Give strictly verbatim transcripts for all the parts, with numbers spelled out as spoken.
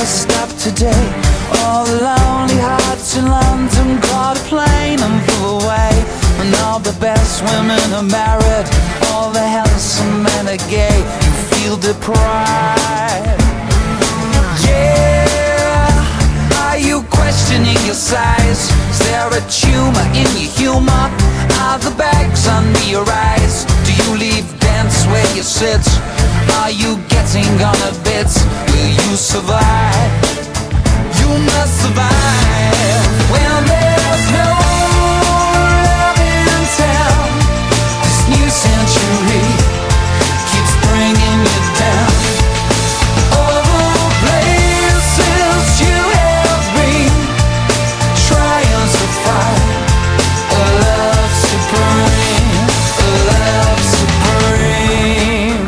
just up today. All the lonely hearts in London caught a plane and flew away. And all the best women are married, all the handsome men are gay. You feel deprived. Yeah, are you questioning your size? Is there a tumor in your humor? Are the bags under your eyes? Do you leave dance where you sit? Are you getting on a bit? Will you survive? You must survive. Well, there's no love in town. This new century keeps bringing you down. All the places you have been, trying to find a love supreme, a love supreme.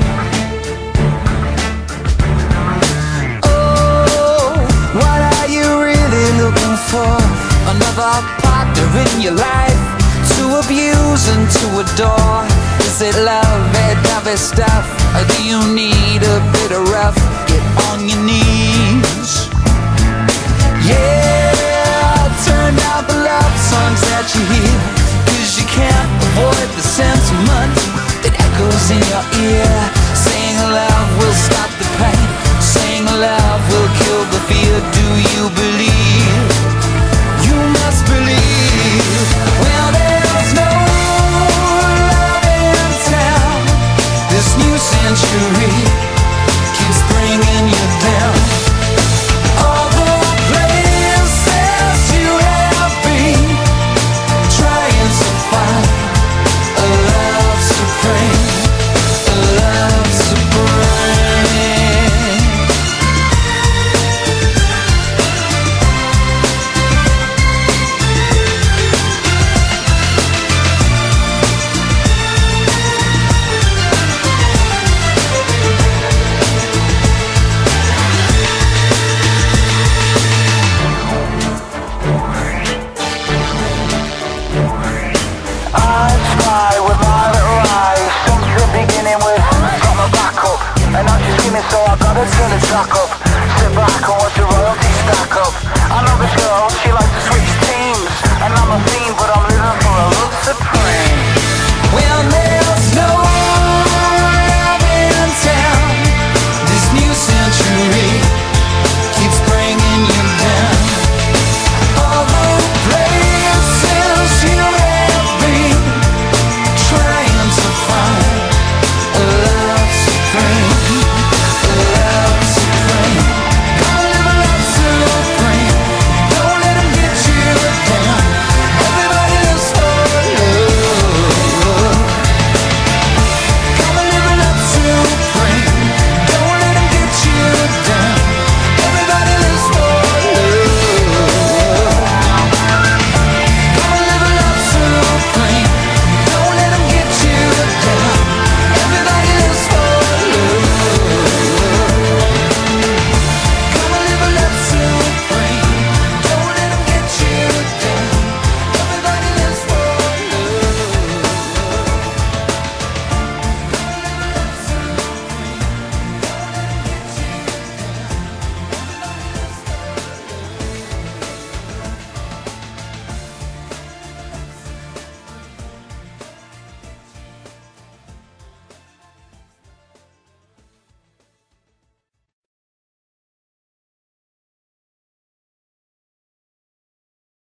Oh, what are you really looking for? Another partner in your life to abuse and to adore? Is it lovey-dovey stuff, or do you need a bit of rough? Get on your knees. Yeah, turn down the love songs that you hear, 'cause you can't avoid the sentiment that echoes in your ear. Saying love will stop the pain, saying love will kill the fear. Do you believe? You must believe. Well, there's no love in town. This new century keeps bringing you down. All the places you have been, trying to find a love supreme, a love supreme. I try with my little eyes, since the beginning with got my back up, and now she's skimming, so I gotta turn the track up. Sit back and watch the royalty stack up. I know this girl, she likes to switch teams, and I'm a fiend, but I'm living for a love supreme.